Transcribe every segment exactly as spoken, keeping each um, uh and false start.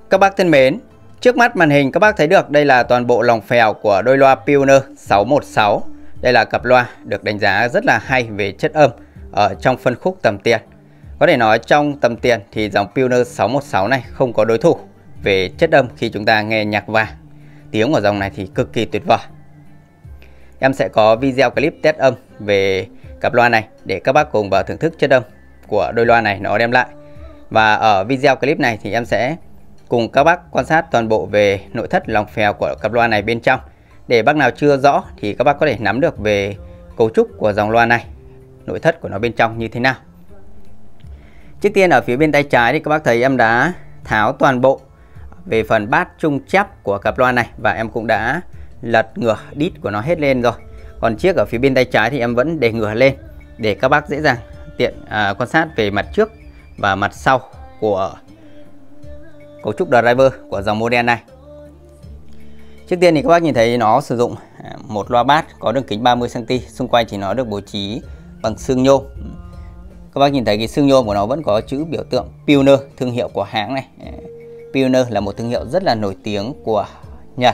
Các bác thân mến, trước mắt màn hình các bác thấy được đây là toàn bộ lòng phèo của đôi loa Pioneer sáu một sáu. Đây là cặp loa được đánh giá rất là hay về chất âm ở trong phân khúc tầm tiền. Có thể nói trong tầm tiền thì dòng Pioneer sáu một sáu này không có đối thủ về chất âm khi chúng ta nghe nhạc vàng. Tiếng của dòng này thì cực kỳ tuyệt vời. Em sẽ có video clip test âm về cặp loa này để các bác cùng vào thưởng thức chất âm của đôi loa này nó đem lại. Và ở video clip này thì em sẽ cùng các bác quan sát toàn bộ về nội thất lòng phèo của cặp loa này bên trong. Để bác nào chưa rõ thì các bác có thể nắm được về cấu trúc của dòng loa này, nội thất của nó bên trong như thế nào. Trước tiên ở phía bên tay trái thì các bác thấy em đã tháo toàn bộ về phần bát trung chép của cặp loa này, và em cũng đã lật ngửa đít của nó hết lên rồi. Còn chiếc ở phía bên tay trái thì em vẫn để ngửa lên để các bác dễ dàng tiện à, quan sát về mặt trước và mặt sau của cấu trúc driver của dòng model này. Trước tiên thì các bác nhìn thấy nó sử dụng một loa bass có đường kính ba mươi xăng ti mét, xung quanh thì nó được bố trí bằng xương nhôm. Các bác nhìn thấy cái xương nhôm của nó vẫn có chữ biểu tượng Pioneer, thương hiệu của hãng này. Pioneer là một thương hiệu rất là nổi tiếng của Nhật.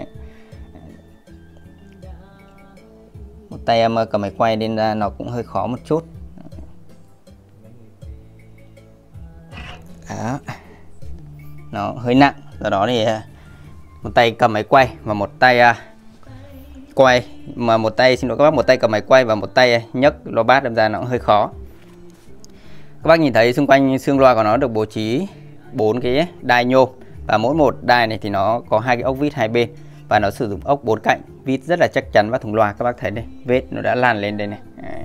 Một tay em cầm máy quay nên nó cũng hơi khó một chút. Đó. Nó hơi nặng, do đó thì một tay cầm máy quay và một tay uh, quay mà một tay xin lỗi các bác một tay cầm máy quay và một tay nhấc loa bass đâm ra nó cũng hơi khó. Các bác nhìn thấy xung quanh xương loa của nó được bố trí bốn cái đai nhôm, và mỗi một đai này thì nó có hai cái ốc vít hai bên, và nó sử dụng ốc bốn cạnh vít rất là chắc chắn vào thùng loa. Các bác thấy đây, vết nó đã lan lên đây này. Đấy.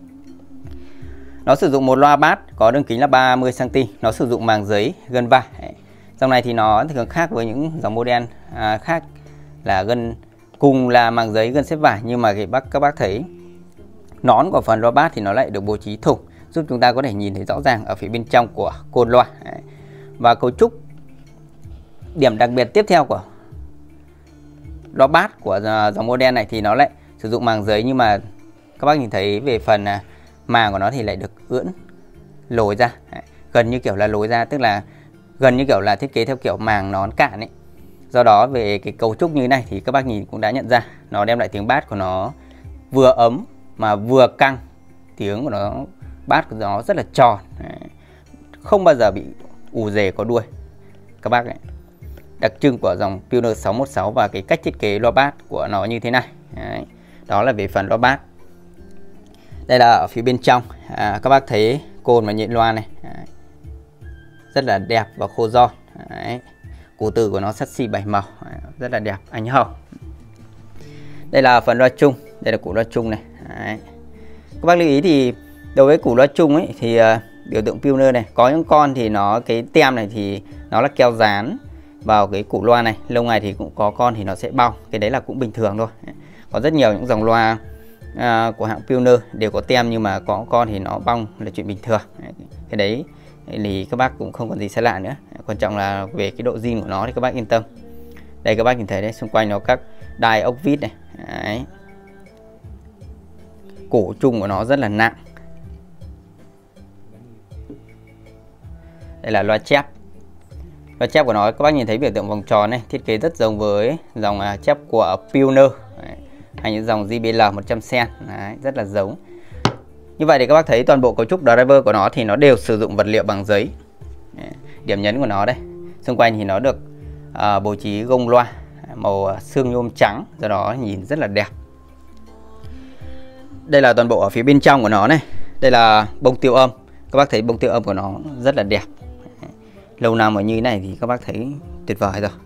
Nó sử dụng một loa bass có đường kính là ba mươi xăng ti mét, nó sử dụng màng giấy gân vải. Dòng này thì nó thường khác với những dòng model à, khác là gân cùng là màng giấy gân xếp vải, nhưng mà cái bác các bác thấy nón của phần loa bass thì nó lại được bố trí thủng, giúp chúng ta có thể nhìn thấy rõ ràng ở phía bên trong của côn loa. Đấy. Và cấu trúc điểm đặc biệt tiếp theo của loa bass của dòng model này thì nó lại sử dụng màng giấy, nhưng mà các bác nhìn thấy về phần màng của nó thì lại được ưỡn lồi ra. Đấy. Gần như kiểu là lồi ra, tức là gần như kiểu là thiết kế theo kiểu màng nón cạn ấy. Do đó về cái cấu trúc như thế này thì các bác nhìn cũng đã nhận ra nó đem lại tiếng bass của nó vừa ấm mà vừa căng. Tiếng của nó, bass của nó rất là tròn, không bao giờ bị ù rề có đuôi các bác ấy. Đặc trưng của dòng Pioneer sáu một sáu và cái cách thiết kế loa bass của nó như thế này. Đấy. Đó là về phần loa bass. Đây là ở phía bên trong, à, các bác thấy côn và nhện loa này. Đấy. Rất là đẹp và khô giòn. Đấy. Củ từ của nó sắt xi bảy màu. Đấy. Rất là đẹp, ánh hồng. Đây là phần loa chung. Đây là củ loa chung này. Đấy. Các bác lưu ý thì đối với củ loa chung ấy thì uh, biểu tượng Pioneer này, có những con thì nó cái tem này thì nó là keo dán vào cái củ loa này, lâu ngày thì cũng có con thì nó sẽ bong, cái đấy là cũng bình thường thôi. Có rất nhiều những dòng loa uh, của hãng Pioneer đều có tem, nhưng mà có con thì nó bong là chuyện bình thường. Cái đấy thì các bác cũng không còn gì xa lạ nữa. Quan trọng là về cái độ zin của nó thì các bác yên tâm. Đây các bác nhìn thấy đấy, xung quanh nó các đai ốc vít này. Đấy. Cổ chung của nó rất là nặng. Đây là loa chép. Loa chép của nó các bác nhìn thấy biểu tượng vòng tròn này, thiết kế rất giống với dòng chép của Pioneer. Đấy. Hay những dòng J B L một trăm sen. Đấy, rất là giống. Như vậy thì các bác thấy toàn bộ cấu trúc driver của nó thì nó đều sử dụng vật liệu bằng giấy. Đấy. Điểm nhấn của nó đây, xung quanh thì nó được uh, bố trí gông loa màu xương nhôm trắng, do đó nhìn rất là đẹp. Đây là toàn bộ ở phía bên trong của nó này. Đây là bông tiêu âm. Các bác thấy bông tiêu âm của nó rất là đẹp. Lâu năm ở như thế này thì các bác thấy tuyệt vời rồi.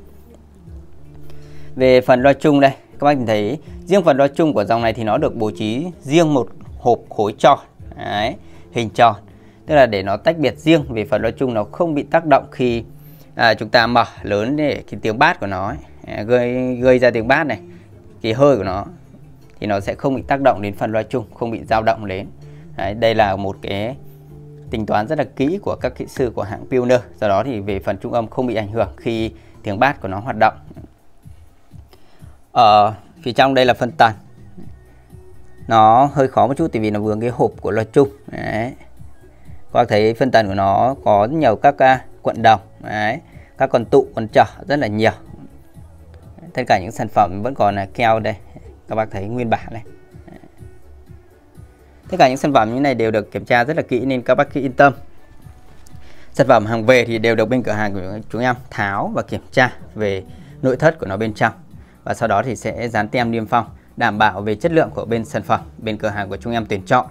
Về phần loa chung đây, các bác nhìn thấy riêng phần loa chung của dòng này thì nó được bố trí riêng một hộp khối tròn. Đấy, hình tròn. Tức là để nó tách biệt riêng về phần loa chung, nó không bị tác động khi à, chúng ta mở lớn để cái tiếng bass của nó ấy, gây, gây ra tiếng bass này. Cái hơi của nó thì nó sẽ không bị tác động đến phần loa chung, không bị dao động lên. Đấy, đây là một cái tính toán rất là kỹ của các kỹ sư của hãng Pioneer. Do đó thì về phần trung âm không bị ảnh hưởng khi tiếng bass của nó hoạt động. Ở phía trong đây là phân tần. Nó hơi khó một chút tại vì nó vướng cái hộp của loa chung. Đấy. Các bác thấy phân tần của nó có rất nhiều các uh, cuộn đồng. Đấy. các con tụ, con trỏ rất là nhiều. Tất cả những sản phẩm vẫn còn là keo đây, các bác thấy nguyên bản này. Tất cả những sản phẩm như này đều được kiểm tra rất là kỹ nên các bác cứ yên tâm. Sản phẩm hàng về thì đều được bên cửa hàng của chúng em tháo và kiểm tra về nội thất của nó bên trong, và sau đó thì sẽ dán tem niêm phong đảm bảo về chất lượng của bên sản phẩm bên cửa hàng của chúng em tuyển chọn.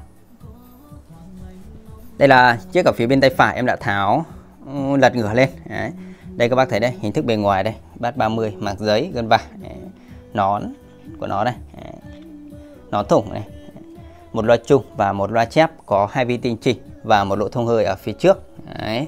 Đây là chiếc ở phía bên tay phải em đã tháo lật ngửa lên. Đấy. Đây các bác thấy đây, hình thức bề ngoài đây, bát ba mươi, màng giấy, gân vải, nón của nó đây, nón thủng này, một loa chung và một loa chép có hai vi tinh chỉnh và một lỗ thông hơi ở phía trước. Đấy.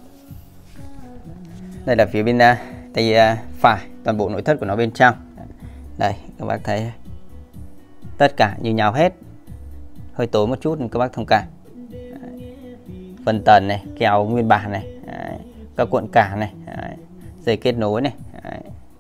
Đây là phía bên uh, tay uh, phải, toàn bộ nội thất của nó bên trong. Đây các bác thấy tất cả như nhau hết, hơi tối một chút nên các bác thông cảm. Phần tần này, kèo nguyên bản này. Đấy. Các cuộn cản này. Đấy. Dây kết nối này. Đấy.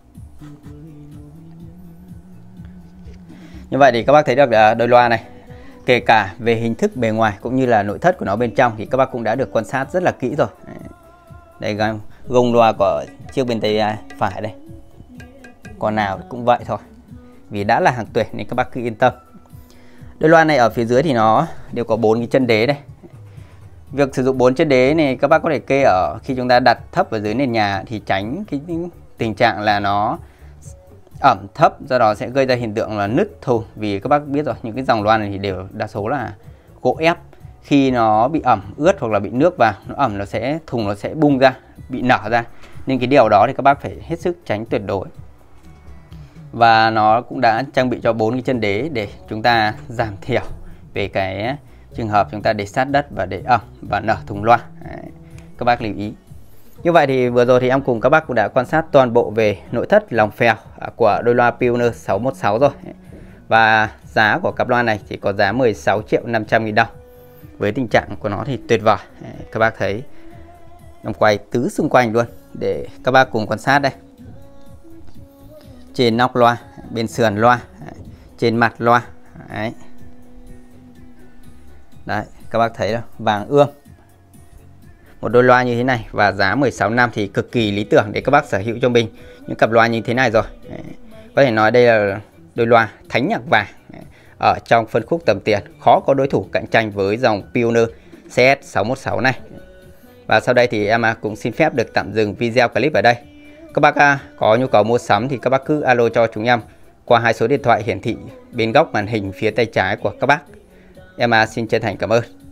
Như vậy thì các bác thấy được uh, đôi loa này, kể cả về hình thức bề ngoài cũng như là nội thất của nó bên trong thì các bác cũng đã được quan sát rất là kỹ rồi. Đây gông loa của chiếc bên tay phải đây, con nào cũng vậy thôi, vì đã là hàng tuyển nên các bác cứ yên tâm. Đôi loa này ở phía dưới thì nó đều có bốn cái chân đế đây. Việc sử dụng bốn chân đế này các bác có thể kê ở khi chúng ta đặt thấp ở dưới nền nhà thì tránh cái tình trạng là nó ẩm thấp, do đó sẽ gây ra hiện tượng là nứt thùng. Vì các bác biết rồi, những cái dòng loa này thì đều đa số là gỗ ép, khi nó bị ẩm ướt hoặc là bị nước vào, nó ẩm nó sẽ thùng nó sẽ bung ra, bị nở ra, nên cái điều đó thì các bác phải hết sức tránh tuyệt đối. Và nó cũng đã trang bị cho bốn cái chân đế để chúng ta giảm thiểu về cái trường hợp chúng ta để sát đất và để ẩm và nở thùng loa. Đấy, các bác lưu ý. Như vậy thì vừa rồi thì em cùng các bác cũng đã quan sát toàn bộ về nội thất lòng phèo của đôi loa Pioneer sáu một sáu rồi. Và giá của cặp loa này chỉ có giá mười sáu triệu năm trăm nghìn đồng. Với tình trạng của nó thì tuyệt vời. Các bác thấy em quay tứ xung quanh luôn để các bác cùng quan sát đây. Trên nóc loa, bên sườn loa, trên mặt loa. Đấy. Đấy, các bác thấy đó, vàng ươm. Một đôi loa như thế này và giá mười sáu năm thì cực kỳ lý tưởng để các bác sở hữu cho mình những cặp loa như thế này rồi. Đấy. Có thể nói đây là đôi loa thánh nhạc vàng ở trong phân khúc tầm tiền, khó có đối thủ cạnh tranh với dòng Pioneer C S sáu một sáu này. Và sau đây thì em cũng xin phép được tạm dừng video clip ở đây. Các bác có nhu cầu mua sắm thì các bác cứ alo cho chúng em qua hai số điện thoại hiển thị bên góc màn hình phía tay trái của các bác. Em xin chân thành cảm ơn.